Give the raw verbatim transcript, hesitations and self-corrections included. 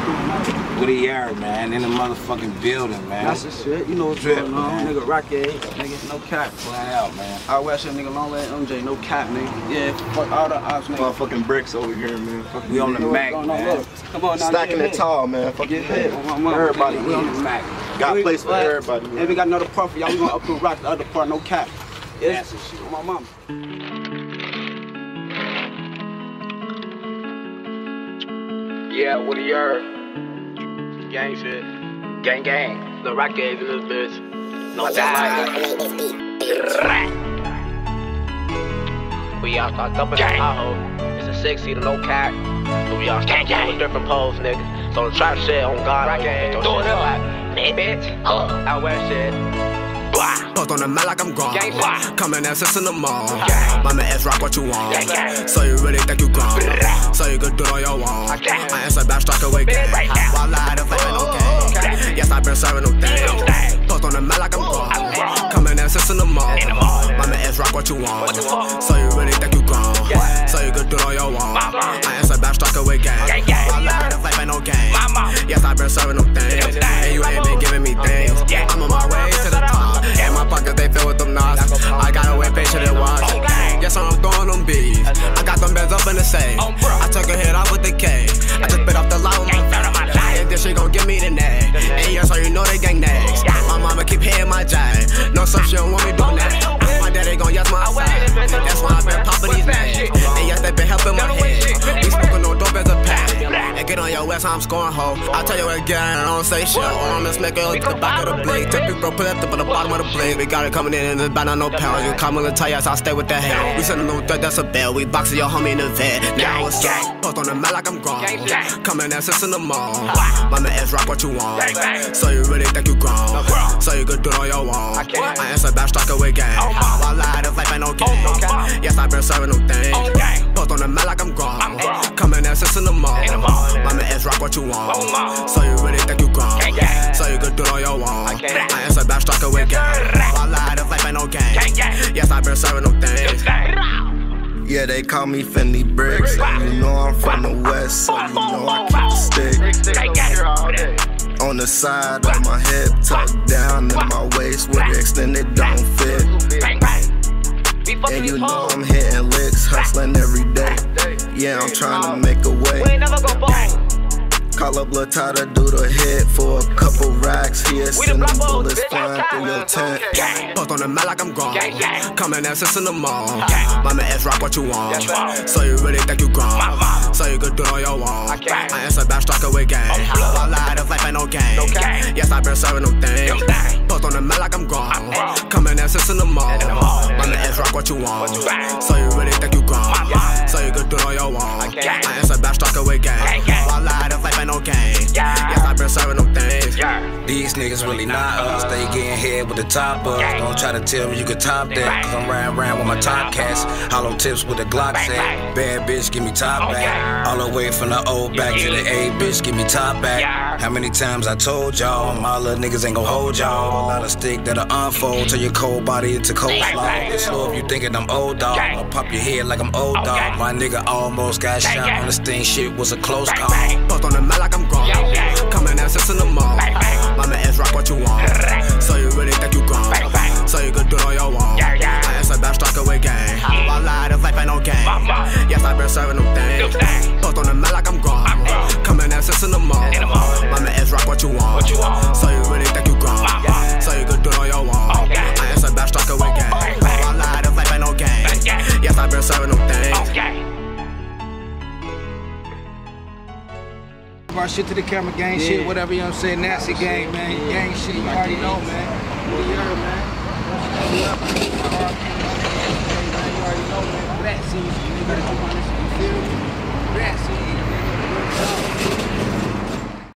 What do you hear, man? In the motherfucking building, man. That's the shit. You know what's Drip, going on. man. Nigga, Rocky, nigga, no cap. Flat out, man. I wear shit, nigga, long leg M J, no cap, nigga. Yeah, fuck all the ops, nigga. Motherfucking bricks over here, man. Fuck We on the Mac, man. Come on now. Stacking it tall, man. Fuck Get hit. Everybody, we on the Mac. Got a place for everybody, man. And we got another part for y'all. We gonna up to rock the other part, no cap. That's the shit. My mama. Yeah, what do you heard? Gang shit. Gang gang. The rock gave you this bitch. No die. We all start up in the Tahoe. It's a six seater, no cat. But we all start doing different poles, nigga. So the trap shit on God. Rock gang. Do it up. Bitch. Out west shit. Post on the mat like I'm gone. Gang, Coming and sits in the mall. Gang. Mama ass rock what you want. Gang, gang. So you really think you grown? So you could do it all you want. Gang. I answer back, strike away gang. Right now. While I had a flame, okay. Gang. Yes, I've been serving them things. Gang. Post on the mat like I'm gone. I'm gone. Coming and sits in the mall. In the mall. Mama ass rock what you want. What you want? So you really think you grown? Yeah. So you could do it all you want. Mama. I answer back, strike away gang. Gang, gang. While I had a flame, ain't no game. Mama. Yes, I've been serving them things. And you ain't been giving me things. Yeah. I'm on my way to the top. And my pockets, they fill with them knots. I gotta wait patient and watch. Okay. Yes, I'm throwing them bees. I got them bands up in the safe. Oh, bro. I took a hit off with the K. I just bit off the line with my face. And then she gon' give me the nag. And yes, so you know they gang next. My mama keep hitting my jive. No, so she don't want me doing that. My daddy gon' yes my side. That's why I been popping these nags. And yes, they been helping my head. We smoking no dope as a pack. And get on your west, I'm scoring hoe. I tell you again, I don't say shit. On this nigga, look at the back of the blade. Tip bro, put up to the bottom of the blade. We got it coming in and it's bad on no pounds. You come and tell us I stay with the hell. We sending no threat, that's a bell. We boxing your homie in the vet. Now it's up. Post on the mat like I'm gone. Coming and sits in the mall. Mama ass rock what you want. So you really think you grown? So you could do it all you want. I answer back, strike away gang. While I had a life ain't no game. Yes, I've been serving them things. Post on the mat like I'm gone. Coming and sits in the mall. Mama ass rock what you want. So you really think you grown? So you could do it all you want. I answer back, strike away gang. While I had a life ain't no game. Yes, I've been serving them things. Yeah, they call me Fendi Bricks. You know I'm from the west, so you know I keep the stick. On the side of my hip, tucked down in my waist where the extended don't fit. And you know I'm hitting licks, hustling every day. Yeah, I'm trying to make a way. Call up Lil Ty to do the hit for a couple racks. Here, send them bullets flying through your tent. Post on the mat like I'm gone. Coming and sits in the mall. Mama ass rock what you want. So you really think you grown? So you could do it all you want. I answer back, strike away gang. While I had a life ain't no game. Yes, I've been serving them things. Post on the mat like I'm gone. Coming and sits in the mall. Mama ass rock what you want. So you really think you grown? So you could do it all you want. I answer back, strike away gang. While I had a life ain't no game. Yes, I've been serving them things. These niggas really not us. They getting head with the top up. Don't try to tell me you can top that. Cause I'm riding around with my top cats. Hollow tips with the Glock set. Bad bitch, give me top back. All the way from the old back to the A, bitch, give me top back. How many times I told y'all, my little niggas ain't gon' hold y'all. A lot of stick that'll unfold, turn your cold body into coleslaw. It's slow if you thinking I'm old dog. I'll pop your head like I'm old dog. My nigga almost got shot on the sting, shit was a close call. Post on the mat like I'm gone. Coming and sits in the mall. Mama ass rock what you want. So you really think you grown? So you could do it all you want. I answer back, strike away gang. While I had a life ain't no game. Yes, I've been serving them things. Post on the mat like I'm gone. Coming and sits in the mall. Mama ass rock what you want. So you really think you grown? So you could do it all you want. I answer back, strike away gang. While I had a life ain't no game. Yes, I've been serving them things. Our shit to the camera, gang Yeah. shit, whatever, you know what I'm saying? Nasty gang, man. Yeah. Gang shit, you already know, man. What do you heard, man?